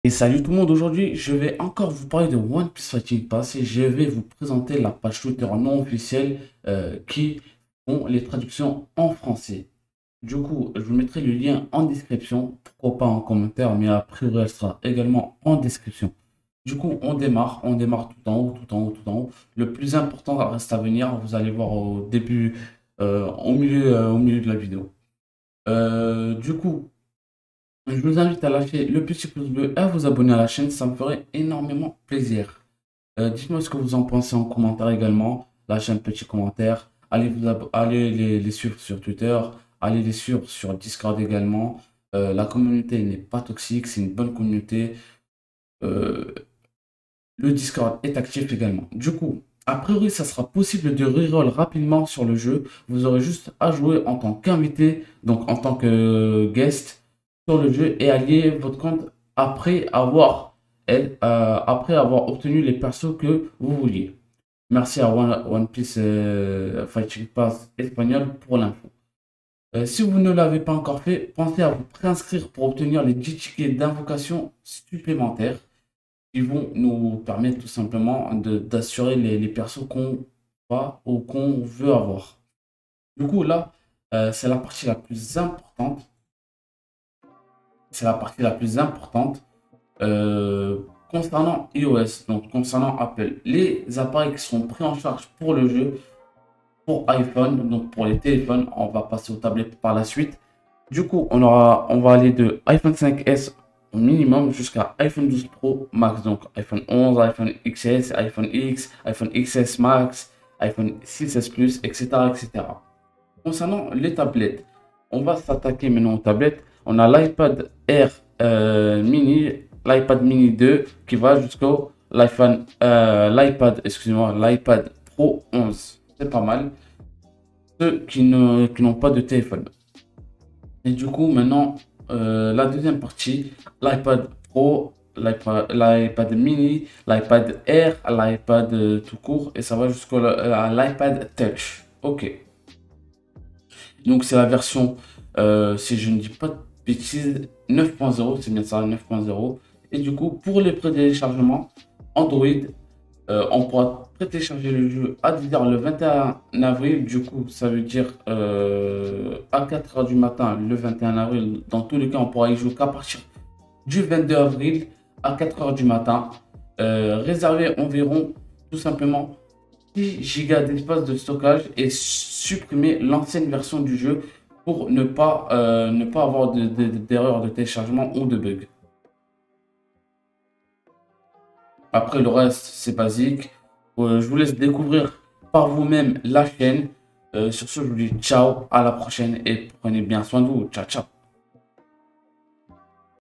Et salut tout le monde, aujourd'hui je vais encore vous parler de One Piece Fighting Pass et je vais vous présenter la page Twitter non officielle qui font les traductions en français. Du coup, je vous mettrai le lien en description, pourquoi pas en commentaire, mais a priori elle sera également en description. Du coup, on démarre tout en haut, tout en haut, tout en haut. Le plus important reste à venir, vous allez voir au début, au milieu de la vidéo. Du coup, je vous invite à lâcher le petit pouce bleu et à vous abonner à la chaîne, ça me ferait énormément plaisir. Dites-moi ce que vous en pensez en commentaire également. Lâchez un petit commentaire. Allez les suivre sur Twitter. Allez les suivre sur Discord également. La communauté n'est pas toxique, c'est une bonne communauté. Euh, le Discord est actif également. Du coup, a priori, ça sera possible de reroll rapidement sur le jeu. Vous aurez juste à jouer en tant qu'invité, donc en tant que guest sur le jeu et allier votre compte après avoir obtenu les persos que vous vouliez. Merci à One Piece Fighting Pass espagnol pour l'info. Si vous ne l'avez pas encore fait, pensez à vous préinscrire pour obtenir les 10 tickets d'invocation supplémentaires qui vont nous permettre tout simplement d'assurer les persos qu'on va ou qu'on veut avoir. Du coup, là, c'est la partie la plus importante. C'est la partie la plus importante concernant iOS, donc concernant Apple. Les appareils qui sont pris en charge pour le jeu, pour iPhone, donc pour les téléphones, on va passer aux tablettes par la suite. Du coup, on va aller de iPhone 5S au minimum jusqu'à iPhone 12 Pro Max. Donc iPhone 11, iPhone XS, iPhone X, iPhone XS Max, iPhone 6S Plus, etc., etc. Concernant les tablettes, on va s'attaquer maintenant aux tablettes. On a l'iPad Air mini, l'iPad mini 2 qui va jusqu'au excusez-moi, l'iPad Pro 11. C'est pas mal. Ceux qui n'ont pas de téléphone. Et du coup, maintenant, la deuxième partie, l'iPad Pro, l'iPad mini, l'iPad Air, l'iPad tout court, et ça va jusqu'à l'iPad Touch. Ok. Donc, c'est la version, si je ne dis pas de bêtises, 9.0, c'est bien ça, 9.0. Et du coup, pour les pré-téléchargements, Android, on pourra télécharger le jeu à 10h le 21 avril. Du coup, ça veut dire à 4h du matin le 21 avril. Dans tous les cas, on pourra y jouer qu'à partir du 22 avril à 4h du matin. Réserver environ tout simplement 6 Go d'espace de stockage et supprimer l'ancienne version du jeu pour ne pas avoir d'erreur de téléchargement ou de bug. Après, le reste, c'est basique. Je vous laisse découvrir par vous-même la chaîne. Sur ce, je vous dis ciao, à la prochaine et prenez bien soin de vous. Ciao, ciao.